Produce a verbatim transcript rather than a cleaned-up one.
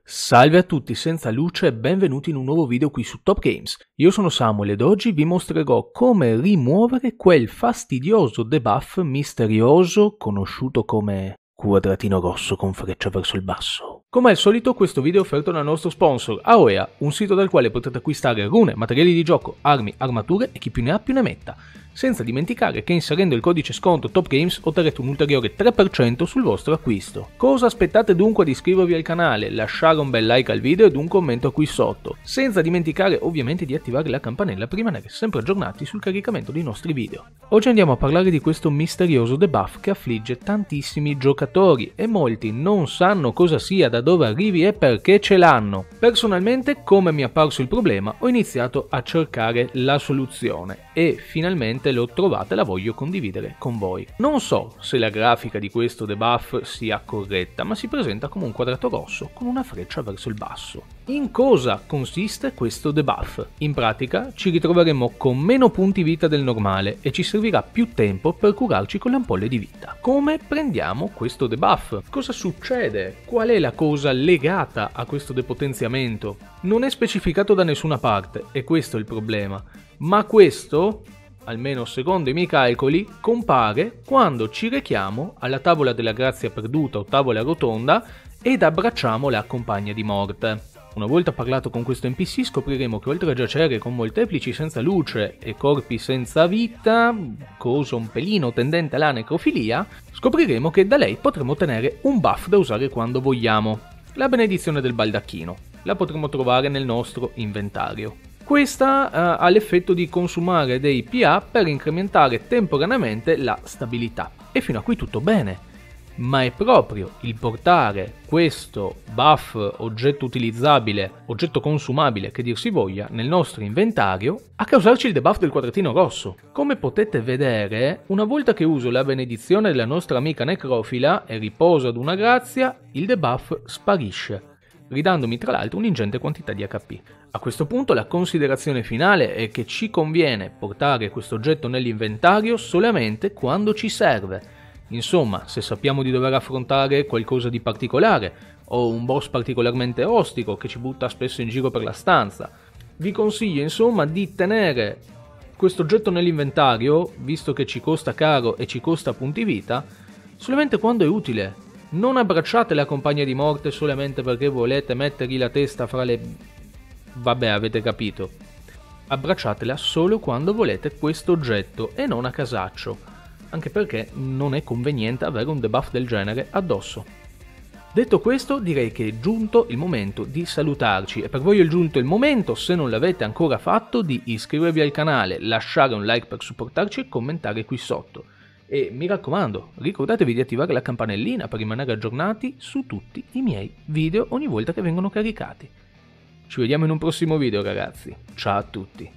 Salve a tutti senza luce e benvenuti in un nuovo video qui su Top Games. Io sono Samuel ed oggi vi mostrerò come rimuovere quel fastidioso debuff misterioso conosciuto come quadratino rosso con freccia verso il basso. Come al solito questo video è offerto dal nostro sponsor Aoea, un sito dal quale potete acquistare rune, materiali di gioco, armi, armature e chi più ne ha più ne metta. Senza dimenticare che inserendo il codice sconto TopGames otterrete un ulteriore tre per cento sul vostro acquisto. Cosa aspettate dunque ad iscrivervi al canale, lasciare un bel like al video ed un commento qui sotto, senza dimenticare ovviamente di attivare la campanella per rimanere sempre aggiornati sul caricamento dei nostri video. Oggi andiamo a parlare di questo misterioso debuff che affligge tantissimi giocatori e molti non sanno cosa sia, da dove arrivi e perché ce l'hanno. Personalmente, come mi è apparso il problema, ho iniziato a cercare la soluzione e finalmente l'ho trovata e la voglio condividere con voi. Non so se la grafica di questo debuff sia corretta, ma si presenta come un quadrato rosso con una freccia verso il basso. In cosa consiste questo debuff? In pratica ci ritroveremo con meno punti vita del normale e ci servirà più tempo per curarci con le ampolle di vita. Come prendiamo questo debuff? Cosa succede? Qual è la cosa legata a questo depotenziamento? Non è specificato da nessuna parte e questo è il problema, ma questo, almeno secondo i miei calcoli, compare quando ci rechiamo alla tavola della grazia perduta o tavola rotonda ed abbracciamo la compagna di morte. Una volta parlato con questo N P C scopriremo che oltre a giacere con molteplici senza luce e corpi senza vita, cosa un pelino tendente alla necrofilia, scopriremo che da lei potremo ottenere un buff da usare quando vogliamo, la benedizione del baldacchino. La potremo trovare nel nostro inventario. Questa uh, ha l'effetto di consumare dei P A per incrementare temporaneamente la stabilità. E fino a qui tutto bene. Ma è proprio il portare questo buff, oggetto utilizzabile, oggetto consumabile che dir si voglia, nel nostro inventario a causarci il debuff del quadratino rosso. Come potete vedere, una volta che uso la benedizione della nostra amica necrofila e riposo ad una grazia, il debuff sparisce, ridandomi tra l'altro un'ingente quantità di H P. A questo punto la considerazione finale è che ci conviene portare questo oggetto nell'inventario solamente quando ci serve. Insomma, se sappiamo di dover affrontare qualcosa di particolare o un boss particolarmente ostico che ci butta spesso in giro per la stanza. Vi consiglio insomma di tenere questo oggetto nell'inventario, visto che ci costa caro e ci costa punti vita, solamente quando è utile. Non abbracciate la compagna di morte solamente perché volete mettergli la testa fra le... Vabbè, avete capito. Abbracciatela solo quando volete questo oggetto e non a casaccio, anche perché non è conveniente avere un debuff del genere addosso. Detto questo, direi che è giunto il momento di salutarci e per voi è giunto il momento, se non l'avete ancora fatto, di iscrivervi al canale, lasciare un like per supportarci e commentare qui sotto. E mi raccomando, ricordatevi di attivare la campanellina per rimanere aggiornati su tutti i miei video ogni volta che vengono caricati. Ci vediamo in un prossimo video ragazzi, ciao a tutti!